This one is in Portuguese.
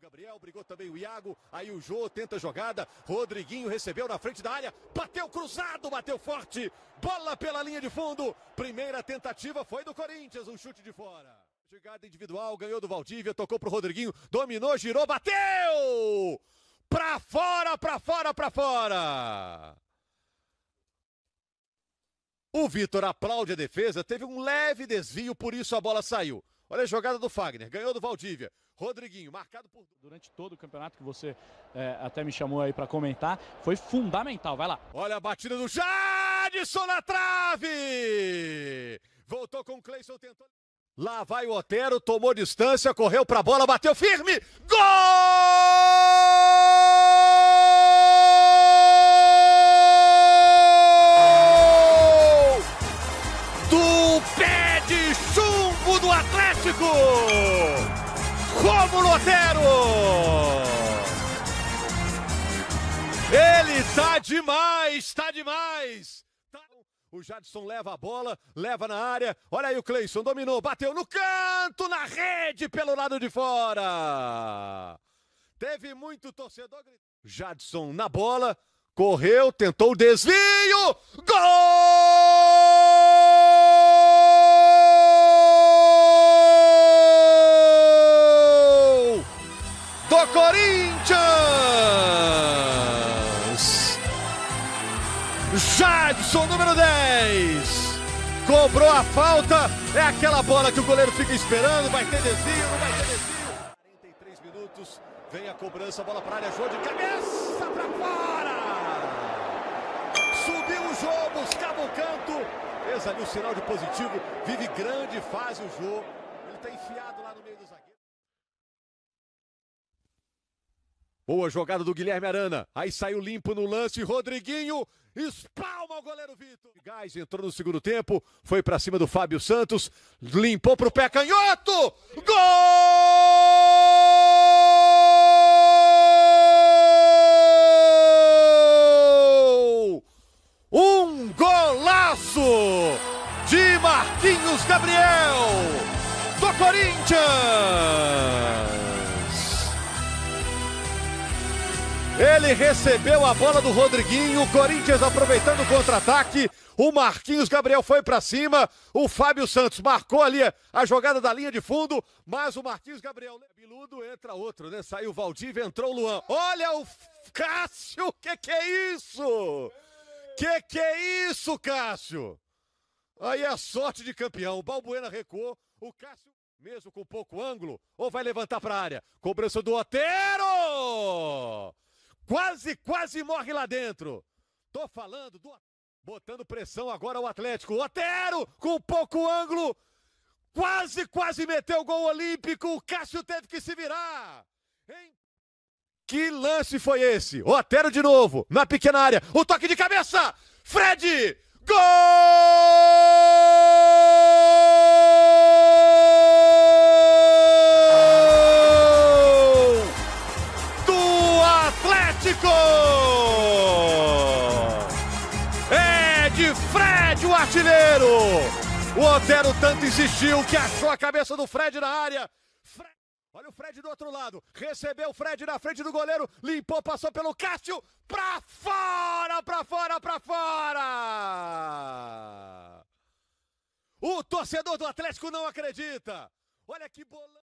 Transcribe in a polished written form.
Gabriel, brigou também o Iago, aí o Jô tenta a jogada, Rodriguinho recebeu na frente da área, bateu cruzado, bateu forte, bola pela linha de fundo, primeira tentativa foi do Corinthians, um chute de fora. Chegada individual, ganhou do Valdívia, tocou pro Rodriguinho, dominou, girou, bateu! Pra fora, pra fora, pra fora! O Vitor aplaude a defesa, teve um leve desvio, por isso a bola saiu. Olha a jogada do Fagner, ganhou do Valdívia. Rodriguinho, marcado por... Durante todo o campeonato que você até me chamou aí para comentar, foi fundamental, vai lá. Olha a batida do Jadson na trave! Voltou com o Cleison, tentou... Lá vai o Otero, tomou distância, correu pra bola, bateu firme! Gol! Do pé de chumbo do Atlético! Rômulo Otero! Ele tá demais, tá demais! O Jadson leva a bola, leva na área, olha aí o Cleison, dominou, bateu no canto, na rede, pelo lado de fora! Teve muito torcedor gritando. Jadson na bola, correu, tentou o desvio, gol! Do Corinthians! Jadson, número 10, cobrou a falta, é aquela bola que o goleiro fica esperando, vai ter desvio, não vai ter desvio. 43 minutos, vem a cobrança, bola para a área, Jô de cabeça para fora! Subiu o Jô, buscava o canto, fez ali o sinal de positivo, vive grande fase o Jô, ele está enfiado lá no meio do zagueiro. Boa jogada do Guilherme Arana, aí saiu limpo no lance, Rodriguinho espalma o goleiro Vitor. Gás entrou no segundo tempo, foi pra cima do Fábio Santos, limpou pro pé canhoto, gol! Um golaço de Marquinhos Gabriel, do Corinthians! Ele recebeu a bola do Rodriguinho, o Corinthians aproveitando o contra-ataque, o Marquinhos Gabriel foi pra cima, o Fábio Santos marcou ali a jogada da linha de fundo, mas o Marquinhos Gabriel, biludo, entra outro, né? Saiu o Valdívia, entrou o Luan. Olha o Cássio, que é isso? Que é isso, Cássio? Aí é a sorte de campeão, o Balbuena recuou, o Cássio, mesmo com pouco ângulo, ou vai levantar pra área? Cobrança do Otero! Quase morre lá dentro. Tô falando do... Botando pressão agora o Atlético. Otero com pouco ângulo. Quase meteu o gol olímpico. O Cássio teve que se virar. Hein? Que lance foi esse? Otero de novo, na pequena área. O toque de cabeça. Fred! Gol! É de Fred, o artilheiro! O Otero tanto insistiu que achou a cabeça do Fred na área. Olha o Fred do outro lado, recebeu o Fred na frente do goleiro, limpou, passou pelo Cássio, pra fora, pra fora, pra fora! O torcedor do Atlético não acredita. Olha que bola.